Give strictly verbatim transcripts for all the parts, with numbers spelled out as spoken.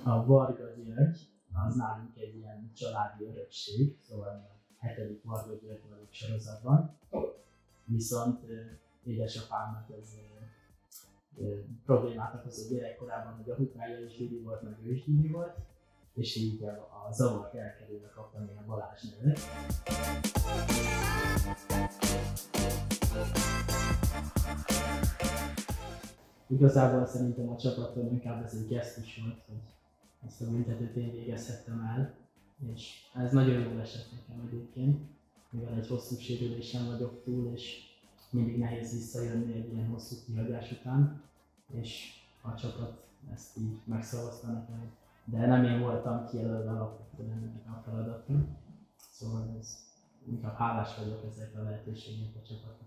A Varga György az nálunk egy ilyen családi örökség, szóval a hetedik Varga György vagyok sorozatban. Viszont édesapámnak ez problémát okozott gyerekkorában, hogy apukája is gyuri volt, meg ő is gyuri volt, és így a zavart elkerülve kaptam én a Balázs nevet. Igazából szerintem a csapaton inkább ez egy gesztus volt, hogy ezt a büntetőt én végezhettem el, és ez nagyon jól esett nekem egyébként, mivel egy hosszú sérülésen vagyok túl, és mindig nehéz visszajönni egy ilyen hosszú kihagyás után, és a csapat ezt így megszavazta nekem, de nem én voltam kijelölve alapvetően ennek a feladaton, szóval ez, inkább hálás vagyok ezért a lehetőségért a csapatnak.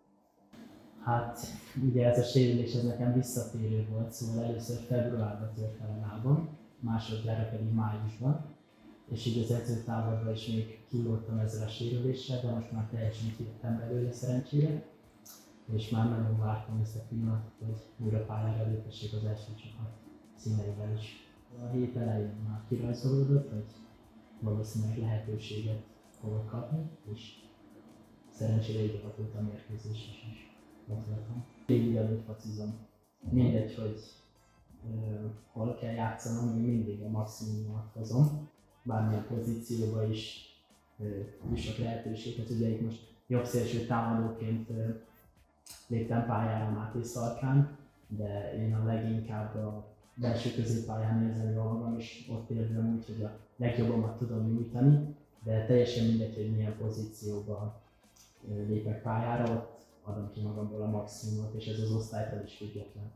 Hát ugye ez a sérülés ez nekem visszatérő volt, szóval először februárban tört el a lábam, másodjára pedig májusban, és így az edzőtáborban is még kilódtam ezzel a sérüléssel, de most már teljesen kijöttem belőle szerencsére, és már nagyon vártam ezt a pillanatot, hogy újra pályára léphessék az első csapat színeivel is. A hét elején már kirajzolódott, hogy valószínűleg lehetőséget fogok kapni, és szerencsére így alakult a mérkőzés is, és ott voltam. Én ugyanúgy focizom. Mindegy, hogy uh, hol kell játszanom, én mindig a maximumot hozom. Bármilyen pozícióban is jussak uh, lehetőséget. Ugye itt most jobb szélső támadóként uh, léptem pályára Máté Szarkán, de én a leginkább a belső középpályán érzem jól magam, és ott érzem úgy, hogy a legjobbamat tudom nyújtani, de teljesen mindegy, hogy milyen pozícióban uh, lépek pályára, ott adom ki magamból a maximumot, és ez az osztálytól is független.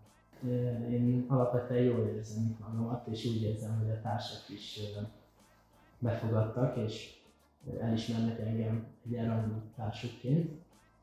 Én alapvetően jól érzem itt magamat, és úgy érzem, hogy a társak is befogadtak, és elismernek engem egyenrangú társukként,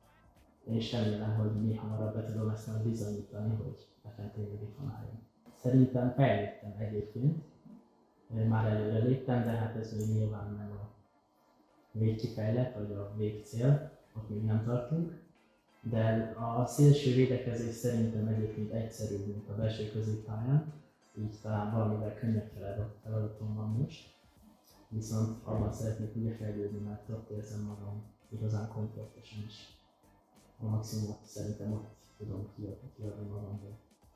és remélem, hogy mi hamarabb be tudom ezt majd bizonyítani, hogy ebben tényleg itt van álljon. Szerintem fejlődtem egyébként, már előre léptem, de hát ez még nyilván nem a végkifejlet, vagy a végcél, ott még nem tartunk. De a szélső védekezés szerintem egyébként egyszerűbb, mint a belső középpályán, így talán valamivel könnyebb feladatom van most. Viszont abban szeretnék ugye fejlődni, mert ott érzem magam igazán komfortosan is. A maximumot szerintem ott tudom kiadni magamból.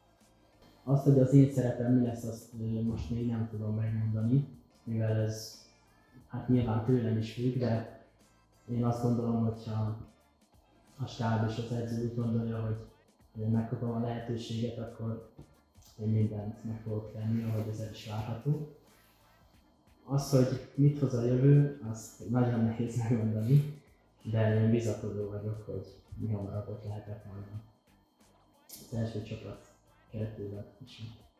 Azt, hogy az én szerepem mi lesz, azt most még nem tudom megmondani, mivel ez hát nyilván tőlem is függ, de én azt gondolom, hogyha a stáb és az edző úgy gondolja, hogy megkapom a lehetőséget, akkor én mindent meg fogok tenni, ahogy ez is várható. Az, hogy mit hoz a jövő, azt nagyon nehéz megmondani, de én bizakodó vagyok, hogy mi hamarabb ott lehetek majd az első csapat keretében is.